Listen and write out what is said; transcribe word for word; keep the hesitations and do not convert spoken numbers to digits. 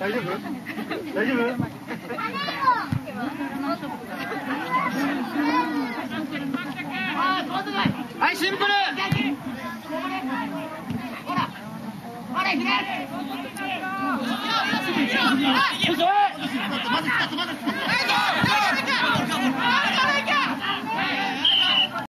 大丈夫？大丈夫？はい、シンプル。ほら、ほら、ひね。よいしょ。まず、まず、まず。